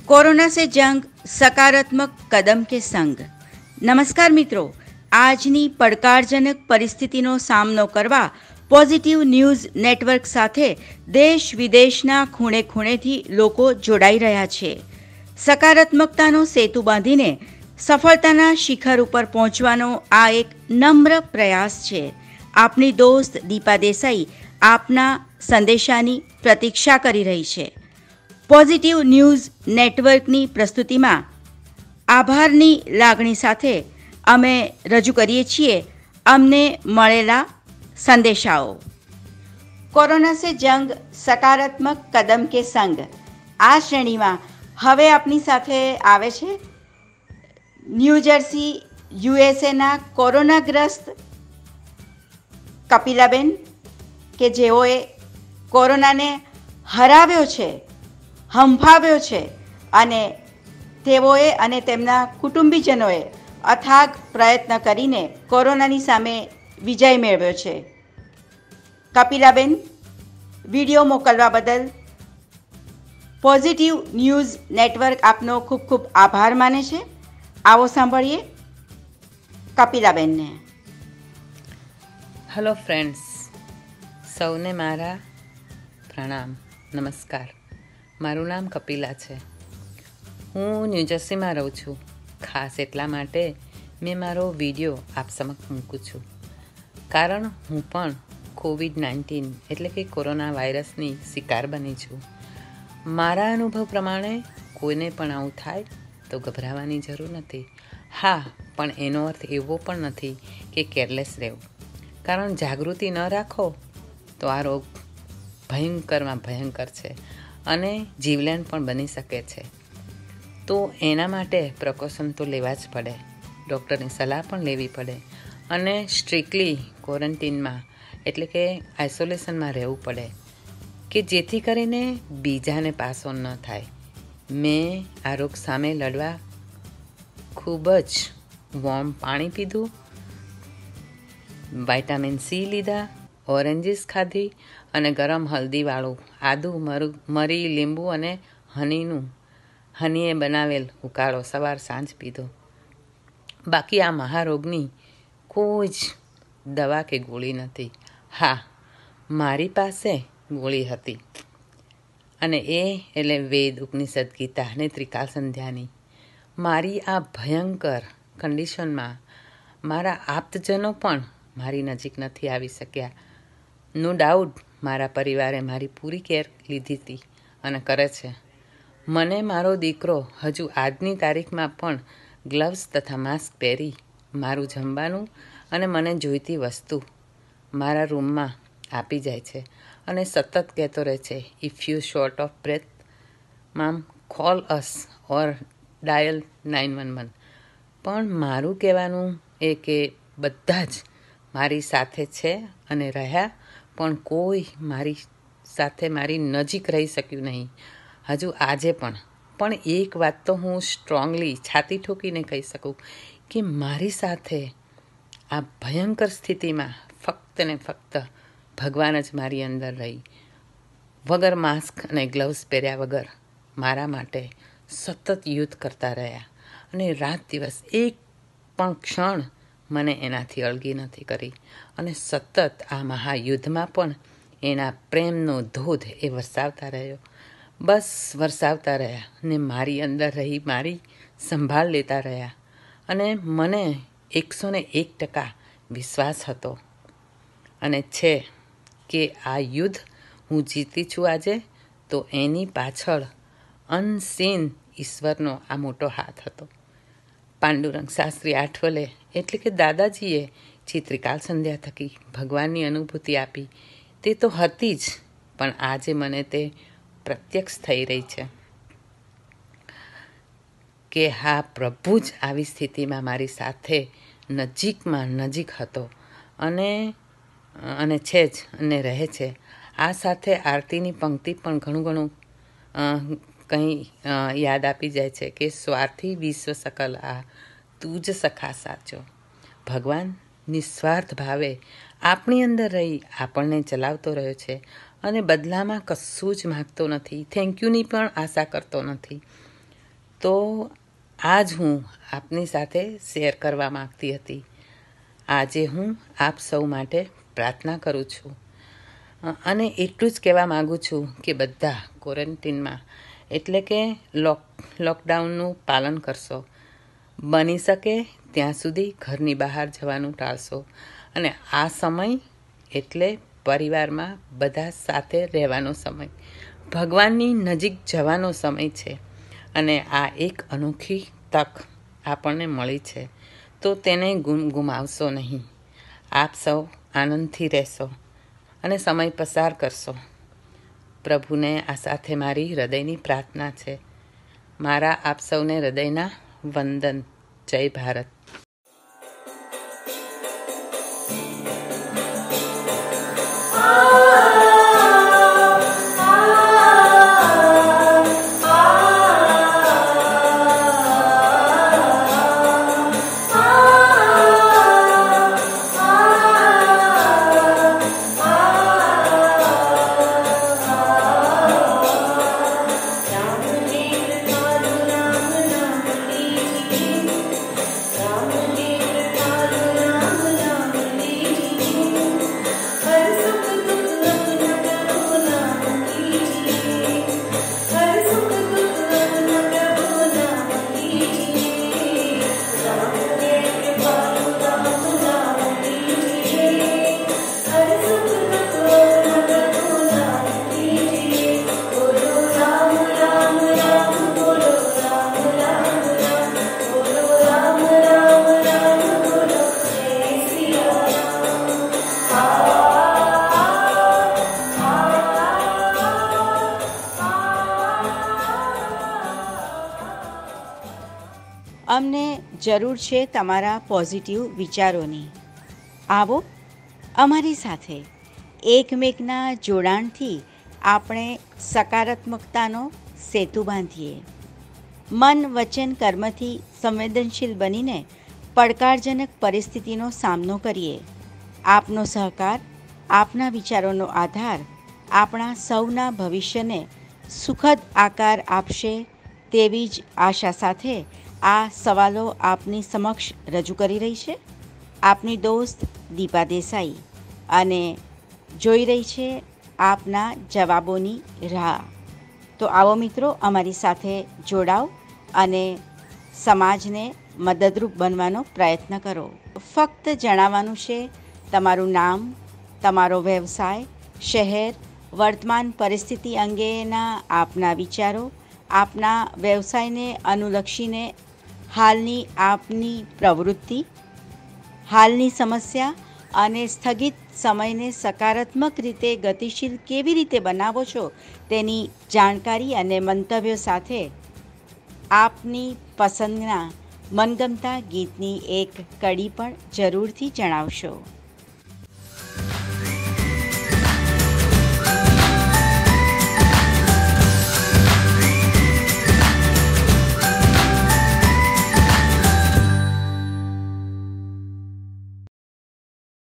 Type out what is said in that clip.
Corona से जंग सकारात्मक कदम के संग। નમસ્કાર મિત્રો, આજની પડકારજનક પરિસ્થિતિનો સામનો કરવા પોઝિટિવ ન્યૂઝ નેટવર્ક સાથે દેશ વિદેશના ખૂણે ખૂણેથી લોકો જોડાઈ રહ્યા છે. સકારાત્મકતાનો સેતુ બાંધીને સફળતાના શિખર ઉપર પહોંચવાનો આ એક નમ્ર પ્રયાસ છે. આપની દોસ્ત દીપા દેસાઈ આપના સંદેશાની પ્રતીક્ષા કરી રહી છે. પોઝિટિવ ન્યૂઝ નેટવર્કની પ્રસ્તુતિમાં આભારની લાગણી સાથે અમે રજૂ કરીએ છીએ અમને મળેલા સંદેશાઓ. કોરોના સે જંગ સકારાત્મક કદમ કે સંગ, આ શ્રેણીમાં હવે આપની સાથે આવે છે ન્યૂ જર્સી યુએસએના કોરોનાગ્રસ્ત કપિલાબેન, કે જેઓએ કોરોનાને હરાવ્યો છે, હંફાવ્યો છે અને તેઓએ અને તેમના કુટુંબીજનોએ અથાગ પ્રયત્ન કરીને કોરોનાની સામે વિજય મેળવ્યો છે. કપિલાબેન, વિડીયો મોકલવા બદલ પોઝિટિવ ન્યૂઝ નેટવર્ક આપનો ખૂબ ખૂબ આભાર માને છે. આવો સાંભળીએ કપિલાબેનને. હેલો ફ્રેન્ડ્સ, સૌને મારા પ્રણામ, નમસ્કાર. મારું નામ કપિલા છે. હું ન્યૂજર્સીમાં રહું છું. ખાસ એટલા માટે મેં મારો વિડીયો આપ સમક્ષ મૂકું છું, કારણ હું પણ COVID-19 એટલે કે કોરોના વાયરસની શિકાર બની છું. મારા અનુભવ પ્રમાણે કોઈને પણ આવું થાય તો ગભરાવાની જરૂર નથી. હા, પણ એનો અર્થ એવો પણ નથી કે કેરલેસ રહેવું, કારણ જાગૃતિ ન રાખો તો આ રોગ ભયંકરમાં ભયંકર છે અને જીવલેણ પણ બની શકે છે. તો એના માટે પ્રિકોશન તો લેવા જ પડે, ડૉક્ટરની સલાહ પણ લેવી પડે અને સ્ટ્રિક્ટલી ક્વોરન્ટીનમાં એટલે કે આઇસોલેશનમાં રહેવું પડે કે જેથી કરીને બીજાને પાસ ઓન ન થાય. મેં આ રોગ સામે લડવા ખૂબ જ વોર્મ પાણી પીધું, વિટામિન સી લીધા, ઓરેન્જીસ ખાધી અને ગરમ હલ્દીવાળું આદુ, મરી, લીંબુ અને હનીએ બનાવેલ ઉકાળો સવાર સાંજ પીધો. બાકી આ મહારોગની કોઈ જ દવા કે ગોળી નથી. હા, મારી પાસે ગોળી હતી અને એ એટલે વેદ, ઉપનિષદ, ગીતા અને ત્રિકાલ સંધ્યાની. મારી આ ભયંકર કન્ડિશનમાં મારા આપ્તજનો પણ મારી નજીક નથી આવી શક્યા. નો ડાઉટ મારા પરિવારે મારી પૂરી કેર લીધી હતી અને કરે છે. મને મારો દીકરો હજુ આજની તારીખમાં પણ ગ્લવ્સ તથા માસ્ક પહેરી મારું જમવાનું અને મને જોઈતી વસ્તુ મારા રૂમમાં આપી જાય છે અને સતત કહેતો રહે છે, if you short of breath mom call us or dial 911. પણ મારું કહેવાનું એ કે બધા જ મારી સાથે છે અને રહ્યા, પણ કોઈ મારી સાથે મારી નજીક રહી શક્યું નહીં હજુ આજે પણ. પણ એક વાત તો હું સ્ટ્રોંગલી છાતી ઠોકીને કહી શકું કે મારી સાથે આ ભયંકર સ્થિતિમાં ફક્ત ને ફક્ત ભગવાન જ મારી અંદર રહી, વગર માસ્ક અને ગ્લવ્સ પહેર્યા વગર મારા માટે સતત યુદ્ધ કરતા રહ્યા અને રાત દિવસ એક પણ ક્ષણ મને એનાથી અળગી નથી કરી અને સતત આ મહાયુદ્ધમાં પણ એના પ્રેમનો ધોધ એ વરસાવતા રહ્યો. બસ વરસાવતા રહ્યા ને મારી અંદર રહી મારી સંભાળ લેતા રહ્યા અને મને 101% વિશ્વાસ હતો અને છે કે આ યુદ્ધ હું જીતી છું આજે, તો એની પાછળ અનસીન ઈશ્વરનો આ મોટો હાથ હતો. પાંડુરંગ શાસ્ત્રી આઠવલે એટલે કે દાદાજીએ જે ત્રિકાલ સંધ્યા થકી ભગવાનની અનુભૂતિ આપી તે તો હતી જ, પણ આજે મને તે પ્રત્યક્ષ થઈ રહી છે કે હા, પ્રભુ જ આવી સ્થિતિમાં મારી સાથે નજીકમાં નજીક હતો અને છે જ અને રહે છે. આ સાથે આરતીની પંક્તિ પણ ઘણું કંઈ યાદ આપી જાય છે કે સ્વાર્થી વિશ્વ સકલ આ તું જ સખા સાચો. ભગવાન નિસ્વાર્થ ભાવે આપણી અંદર રહી આપણને ચલાવતો રહ્યો છે અને બદલામાં કશું જ માગતો નથી, થેન્ક યુની પણ આશા કરતો નથી. તો આજ હું આપની સાથે શેર કરવા માગતી હતી. આજે હું આપ સૌ માટે પ્રાર્થના કરું છું અને એટલું જ કહેવા માગું છું કે બધા ક્વોરન્ટીનમાં એટલે કે લોકડાઉનનું પાલન કરશો. બની શકે ત્યાં સુધી ઘરની બહાર જવાનું ટાળશો અને આ સમય એટલે પરિવારમાં બધા સાથે રહેવાનો સમય, ભગવાનની નજીક જવાનો સમય છે અને આ એક અનોખી તક આપણને મળી છે, તો તેને ગુમાવશો નહીં. આપ સૌ આનંદથી રહેશો અને સમય પસાર કરશો. પ્રભુને આ સાથે મારી હૃદયની પ્રાર્થના છે. મારા આપ સૌને હૃદયના વંદન. જય ભારત. અમને જરૂર છે તમારા પોઝિટિવ વિચારોની. આવો અમારી સાથે એકમેકના જોડાણથી આપણે સકારાત્મકતાનો સેતુ બાંધીએ. મન, વચન, કર્મથી સંવેદનશીલ બનીને પડકારજનક પરિસ્થિતિનો સામનો કરીએ. આપનો સહકાર, આપના વિચારોનો આધાર આપણા સૌના ભવિષ્યને સુખદ આકાર આપશે તેવી જ આશા સાથે આ સવાલો આપની સમક્ષ રજૂ કરી રહી છે આપની દોસ્ત દીપા દેસાઈ અને જોઈ રહી છે આપના જવાબોની રાહ. તો આવો મિત્રો, અમારી સાથે જોડાઓ અને સમાજને મદદરૂપ બનવાનો પ્રયત્ન કરો. ફક્ત જણાવવાનું છે તમારું નામ, તમારો વ્યવસાય, શહેર, વર્તમાન પરિસ્થિતિ અંગેના આપના વિચારો, આપના વ્યવસાયને અનુલક્ષીને હાલની આપની પ્રવૃત્તિ, હાલની સમસ્યા અને સ્થગિત સમયને સકારાત્મક રીતે ગતિશીલ કેવી રીતે બનાવો છો તેની જાણકારી અને મંતવ્યો સાથે આપની પસંદના મનગમતા ગીતની એક કડી પણ જરૂરથી જણાવશો.